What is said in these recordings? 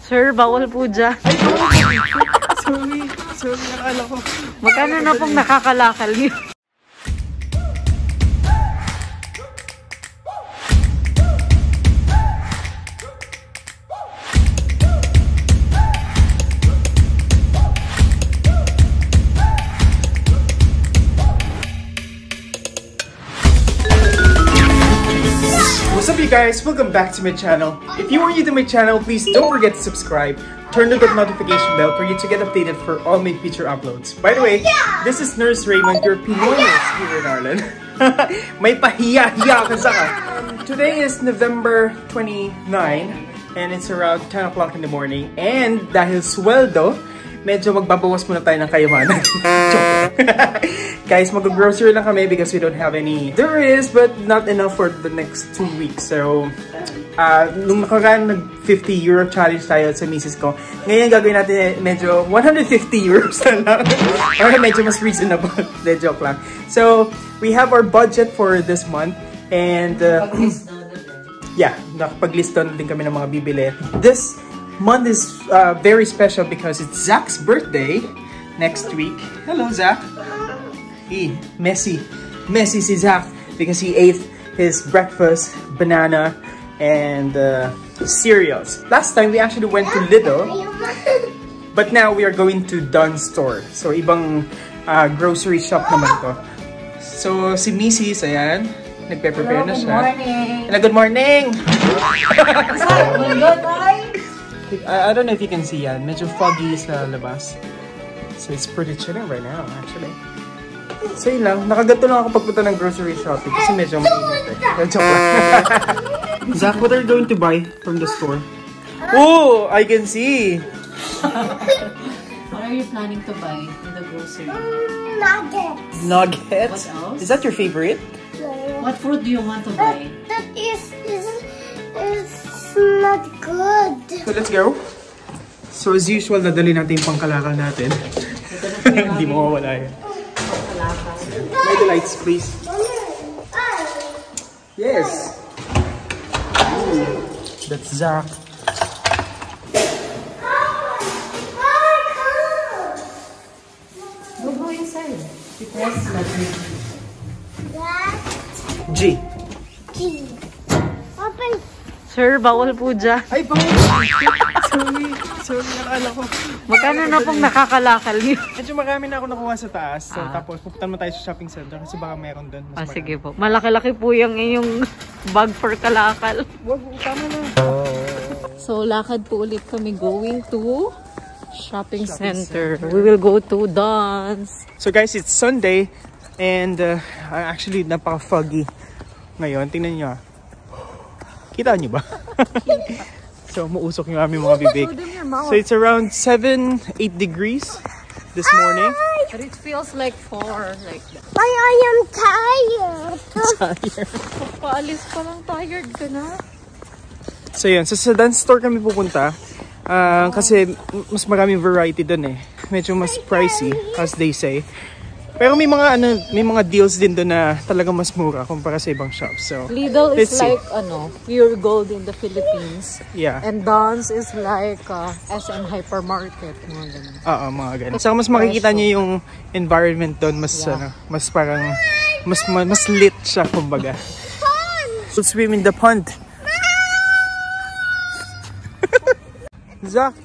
Sir, bawal po dyan. Ay, sorry. Sorry, nakala ko. Magkano na pong nakakalakal niyo? What's up, you guys? Welcome back to my channel. If you are new to my channel, please don't forget to subscribe. Turn on the notification bell for you to get updated for all my future uploads. By the way, this is Nurse Raymond, your Pinoy Nurse here in Ireland. May pahiya-hiya ka sa ka. Today is November 29 and it's around 10 o'clock in the morning. And dahil Sweldo, medyo magbabawas muna tayo ng kayamanan. Guys, mag-grocery lang kami because we don't have any. There is, but not enough for the next 2 weeks. So, nung nakaraan nag-50 euro challenge tayo sa misis ko, ngayon gagawin natin medyo 150 euros na lang. Or medyo mas reasonable. De, joke lang. So, we have our budget for this month. And, yeah, nakapag-lista na din kami ng mga bibili. This month is very special because it's Zach's birthday next week. Hello, Zach. Hey, messy si Zach because he ate his breakfast, banana, and cereals. Last time we actually went to Lidl, but now we are going to DUNNES store. So ibang grocery shop naman to. So si Mrs. ayan, nagpe-prepare na siya. Hello, good morning. I don't know if you can see yan. Medyo foggy sa labas. So it's pretty chilling right now, actually. So yun lang. Nakaganto lang ako pagpunta ng grocery shopping kasi medyo mainit eh. Joke lang. Zach, what are you going to buy from the store? Oh, I can see. What are you planning to buy in the grocery? Nuggets. Nuggets? What else? Is that your favorite? What fruit do you want to buy? That is not good. So let's go. So as usual, nadali natin yung pangkalakal natin. Hindi mo mawala yan. Light the lights, please. Yes. Ooh, that's Zach. Go inside. You press button. G. Open. Sir, bawal po dyan. Ay, bawal. Sorry, nakala ko. Magkano na pong nakakalakal niyo? Medyo marami na ako nakuha sa taas. So, tapos pupuntan mo tayo sa shopping center kasi baka meron doon. Sige po. Malaki-laki po yung inyong bag for kalakal. Wag, tama na. So, lakad po ulit kami going to shopping center. We will go to DUNNES. So guys, it's Sunday and actually napaka-foggy ngayon. Tingnan nyo. Kita nyo ba? So, muusok yung aming mga bibig. So, it's around 7-8 degrees this morning. But it feels like 4. Like that. Why I am tired. Paalis pa lang, tired ka na. So, yun. So, sa dance store kami pupunta. Kasi mas maraming variety dun eh. Medyo mas pricey, as they say. Pero may mga deals din doon na talagang mas mura kumpara sa ibang shops. So, Lidl is like pure gold in the Philippines. Yeah. And DUNNES is like SM hypermarket. Mga ganun. Oo, mga ganun. So, mas makikita niyo yung environment doon. Mas, mas parang, mas lit siya kumbaga. So, swim in the pond. Zach.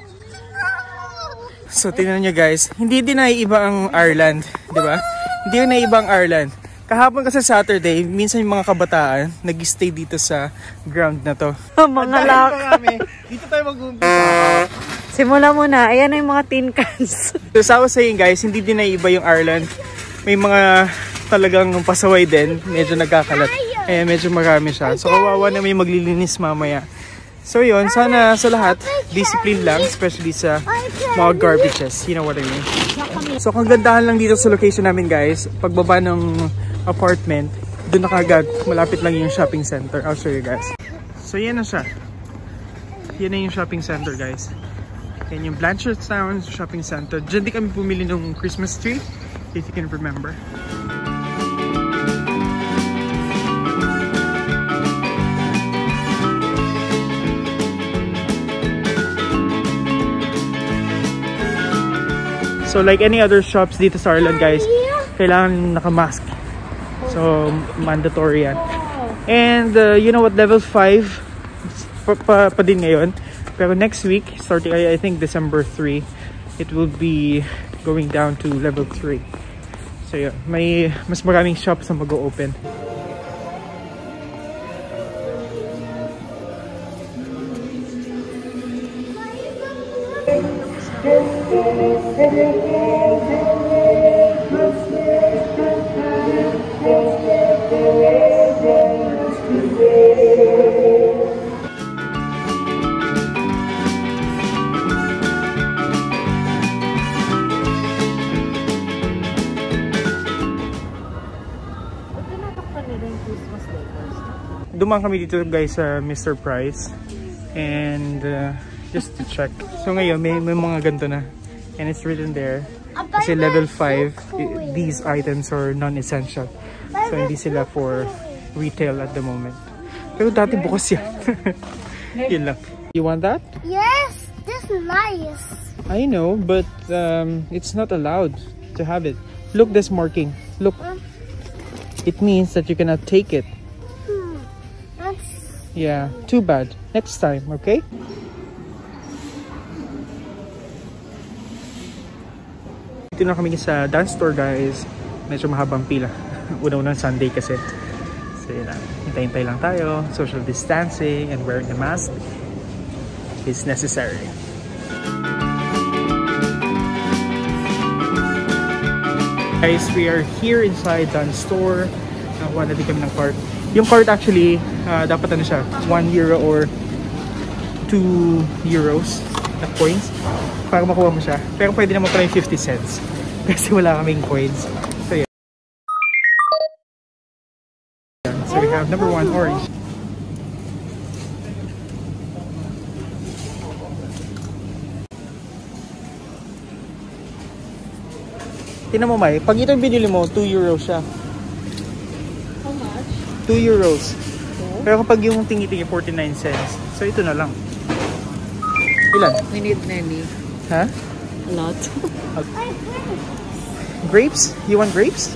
So, tingnan nyo guys, hindi din naiiba ang Ireland, di ba? Hindi yung naiiba ang Ireland. Kahapon kasi Saturday, minsan yung mga kabataan nag-stay dito sa ground na to. Mga laka. Dito tayo mag-umpisa. Simula muna, ayan na yung mga tin cans. So, as I was saying guys, hindi din naiiba yung Ireland. May mga talagang pasaway din, medyo nagkakalat. Medyo marami siya. So, kawawa na may maglilinis mamaya. So yun, sana sa lahat, discipline lang, especially sa mga garbages. You know what I mean? So kung gandahan lang dito sa location namin guys, pagbaba ng apartment, doon na kagad, malapit lang yung shopping center. I'll show you guys. So yan na siya. Yan na yung shopping center guys. Yan yung Blanchardstown shopping center. Diyan din kami pumili ng Christmas tree, if you can remember. So like any other shops dito sa Ireland guys, kailangan naka-mask. So mandatory yan. And you know what, level 5 pa din ngayon. Pero next week, starting I think December 3, it will be going down to level 3. So yeah, may mas maraming shops na mag-o-open. Dumaan kami dito guys sa Mr. Price and just to check. So ngayon may mga ganito na and it's written there kasi level 5 these items are non-essential. So hindi sila for retail at the moment. Pero dati bukas yan. Yun lang. You want that? Yes, this is nice. I know, but it's not allowed to have it. Look, this marking. Look. It means that you cannot take it. Yeah, too bad. Next time, okay? Dito na kami sa dance store guys. Medyo mahabang pila. Una-unang Sunday kasi. So yun lang. Hintay-hintay lang tayo. Social distancing and wearing a mask is necessary. Guys, we are here inside dance store. Nakuha na din kami ng cart. Yung card actually, dapat ano siya, 1 euro or 2 euros na coins para makuha mo siya. Pero pwede naman pala yung 50 cents kasi wala kaming coins. So yeah. So we have number 1, orange. Tingnan mo Mai, pag ito yung binili mo, 2 euros siya. 2 euros. Pero kapag yung tingi-tingi 49 cents. So ito na lang. Ilan? We need many. Ha? A lot. Grapes? You want grapes?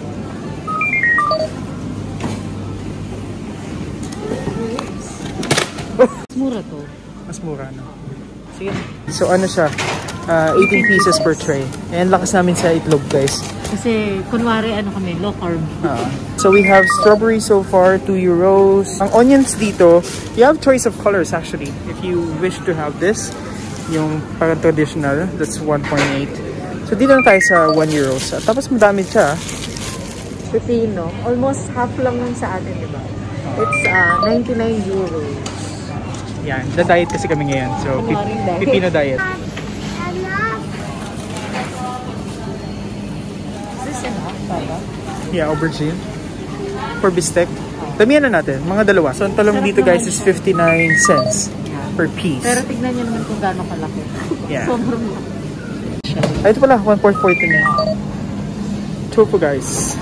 Mas mura to. Mas mura na. Sige. So ano siya? 18 pieces per tray. And lakas namin sa itlog guys. Kasi kunwari ano kami, low carb. So we have strawberry so far, 2 euros. Ang onions dito, you have choice of colors actually. If you wish to have this, yung parang traditional, that's 1.8. So dito na tayo sa 1 euros. Tapos madami siya. Pepino. Almost half lang nun sa atin, di ba? It's 99 euros. Yan. Na-diet kasi kami ngayon. So, pepino diet. Yeah, aubergine. For bistec. Damihan na natin. Mga dalawa. So, ang talong dito guys is 59 cents per piece. Pero tignan nyo naman kung gaano kalaki. Yeah. Sobrang laki. Ay, ito pala. 1.40 na. Tofu guys.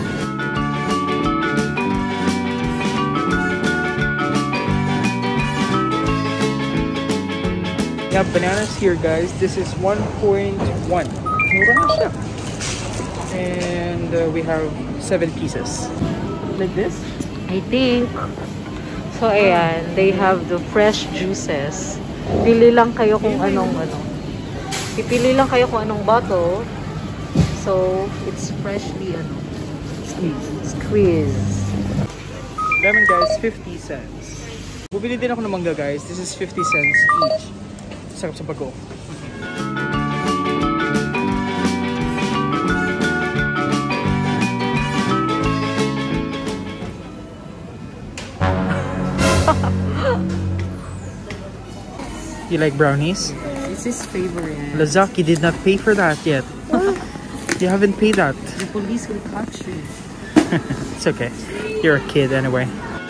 We have bananas here guys. This is 1.1. Mura na siya. And we have 7 pieces. Like this? I think. So, ayan. They have the fresh juices. Pili lang kayo kung anong ano. Pipili lang kayo kung anong bottle. So, it's freshly ano. Squeeze. Lemon guys, 50 cents. Bumili din ako ng mangga guys. This is 50 cents each. Sarap sa bago. You like brownies? It's his favorite. Lazaki did not pay for that yet. You haven't paid that. The police will catch you. It's okay. You're a kid anyway.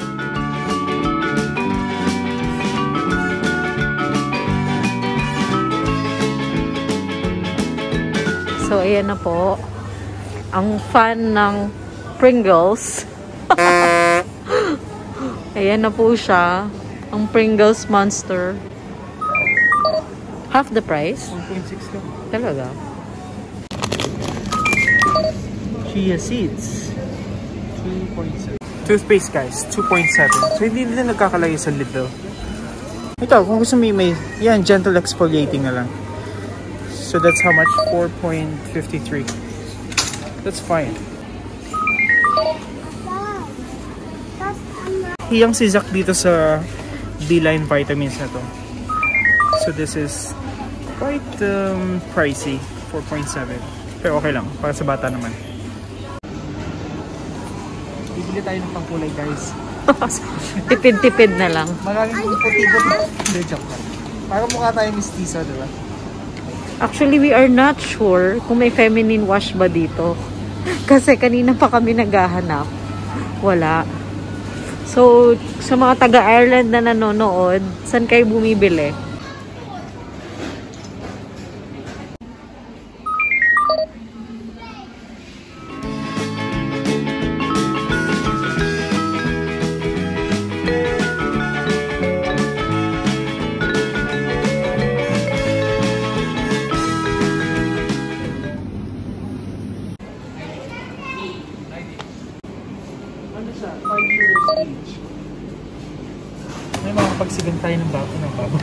So, ayan na po. Ang fan ng Pringles. Ayan na po siya. Ang Pringles Monster. Half the price? 1.6 lang. Talaga? Chia seeds. 2.7. Toothpaste guys, 2.7. So hindi na nagkakalagay sa lid though. Ito, kung gusto mo may yan, gentle exfoliating na lang. So that's how much? 4.53. That's fine. Hiyang si Zach dito sa D-line vitamins na to. So this is quite pricey. 4.7. Pero okay lang, para sa bata naman. Bibili tayo ng pangkulay guys. Tipid-tipid na lang. Maraming ipot-ipot. Hindi, joke lang. Parang mukha tayo mistiso, diba? Actually, we are not sure kung may feminine wash ba dito. Kasi kanina pa kami naghahanap. Wala. So, sa mga taga-Ireland na nanonood, saan kayo bumibili? May mga pagsigan tayo ng baboy.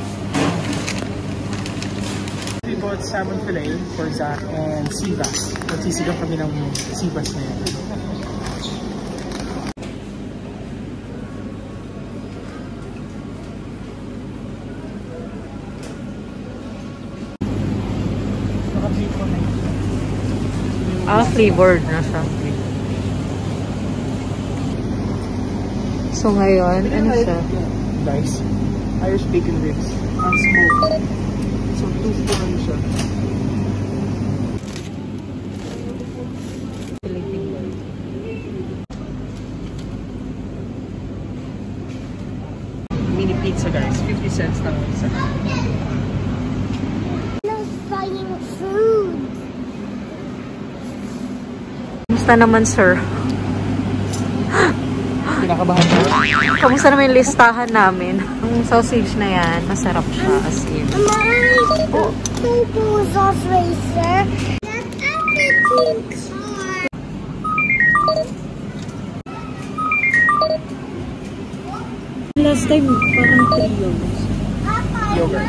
We bought salmon fillet for Zach and sea bass. Magsisigang kami ng sea bass na yan. Flavored na siya. So ngayon, ano siya? Guys, Irish bacon ribs. Unsmoked. So 2 ano siya. Mini pizza guys, 50 cents lang isa. No buying food. Kamusta naman, sir? Kinakabahan ko. Kamusta naman yung listahan namin? Ang sausage na yan, masarap siya as in. Oh. Sauce racer. That's everything car. Last time, parang 3 euros. Yogurt.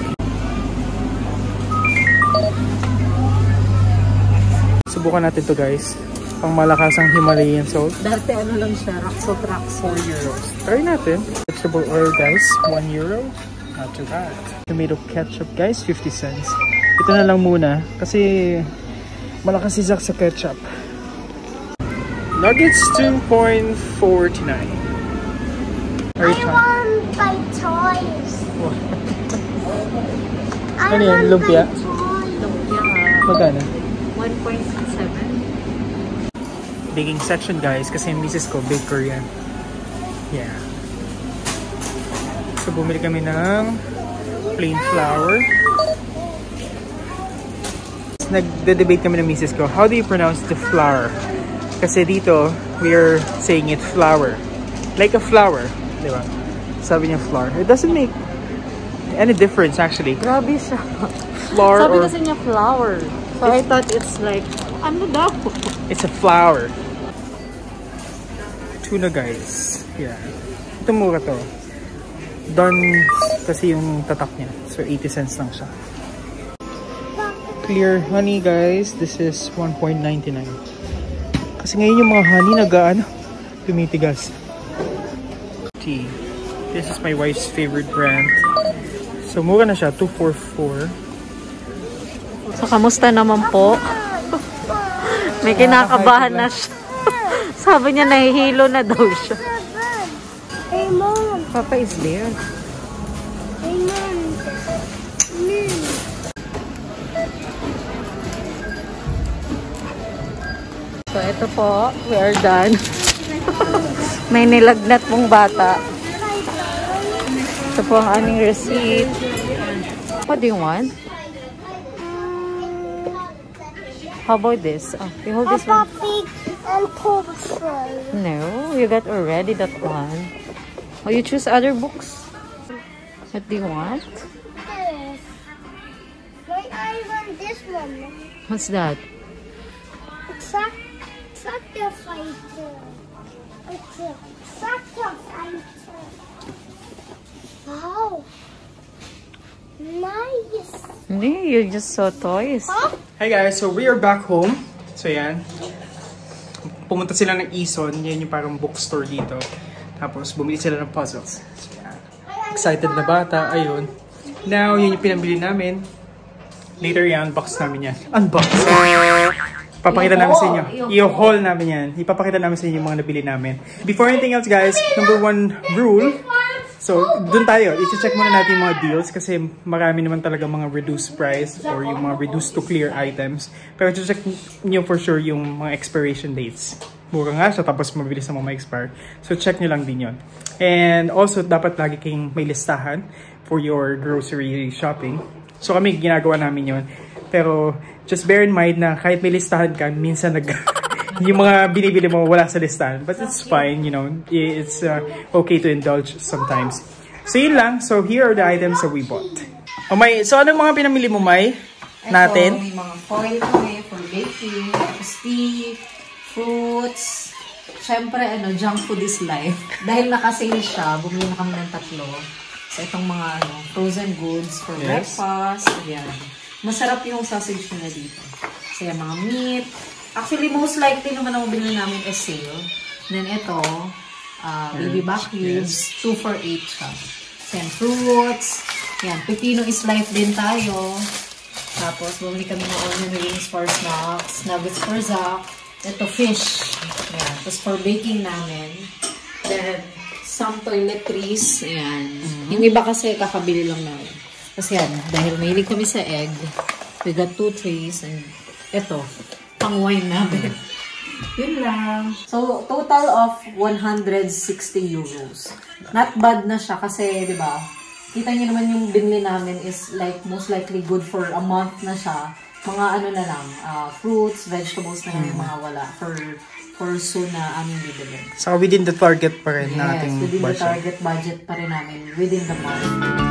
Subukan natin to guys. Pang malakasang Himalayan salt. Dati ano lang siya, Raxo. 4 euros. Try natin. Vegetable oil guys, 1 euro. Not too bad. Tomato ketchup guys, 50 cents. Ito na lang muna kasi malakas si Zach sa ketchup. Nuggets, 2.49. I want to buy toys. Ano yan? Lumpia? Magkano? 1.7. Baking section guys kasi yung misis ko baker yan. Yeah. So bumili kami ng plain flour. Nagde-debate kami ng misis ko, how do you pronounce the flour? Kasi dito we are saying it flour, like a flower, di ba? Sabi niya flour. It doesn't make any difference actually. Grabe siya. Flour Sabi or kasi niya flour. So I thought it's like, ano daw? it's a flower. Tuna guys. Yeah. Ito mura to. DUNNES kasi yung tatak niya. So 80 cents lang siya. Clear honey guys. This is 1.99. Kasi ngayon yung mga honey nag-ano, tumitigas. Tea. This is my wife's favorite brand. So mura na siya. 244. So kamusta naman po? May kinakabahan na siya. Sabi niya nahihilo na daw siya. Raymond. Papa is there. Raymond. So ito po, we are done. May nilagnat pong bata. Ito po ang aming receipt. What do you want? How about this? Oh, you hold this one. Pig and poultry. No, you got already that one. Oh, you choose other books. What do you want? This. I want this one. What's that? Tractor fighter. It's a tractor fighter. Wow. Nice. Hindi, you just saw toys. Huh? Hi guys, so we are back home. So yan. Pumunta sila ng Ison. Yan yung parang bookstore dito. Tapos bumili sila ng puzzles. So yan. Excited na bata. Ayun. Now, yun yung pinabili namin. Later yan, unbox namin yan. Unbox! Papakita namin sa inyo. I-haul namin yan. Ipapakita namin sa inyo yung mga nabili namin. Before anything else guys, number 1 rule. So, dun tayo. I-check muna natin yung mga deals kasi marami naman talaga mga reduced price or yung mga reduced to clear items. Pero i-check nyo for sure yung mga expiration dates. Mura nga siya tapos mabilis na ma-expire. So, check nyo lang din yun. And also, dapat lagi kayong may listahan for your grocery shopping. So, kami ginagawa namin yun. Pero, just bear in mind na kahit may listahan ka, minsan yung mga binibili mo wala sa listahan. But it's fine, you know. It's okay to indulge sometimes. So, yun lang. So, here are the items that we bought. Oh, May, so, anong mga pinamili mo, May? Natin? Ito, may mga foil kami for baking, tapos tea, fruits. Siyempre, junk food is life. Dahil naka-sale siya, bumili na kami ng 3. So, itong mga frozen goods for breakfast. Ayan. Masarap yung sausage nila dito. So, yan, mga meat. Actually, most likely naman ang mabili namin is sale. Then, ito, baby back ribs, 2 for 8 siya. Then, fruits. Yan, pepino is life din tayo. Tapos, bumili kami ng onion rings for snacks, nuggets for Zach. Ito, fish. Yan. Tapos, for baking namin. Then, some toiletries. Ayan. Yung iba kasi kakabili lang namin. Kasi yan, dahil mahilig kami sa egg, we got 2 trays. And ito, pang wine namin. Yun lang. So, total of 160 euros. Not bad na siya kasi, di ba, kita niyo naman yung binili namin is like most likely good for a month na siya. Mga na lang, fruits, vegetables na lang yung mga wala for soon na aming bibili. So, within the target pa rin nating within budget. the target budget pa rin namin within the month.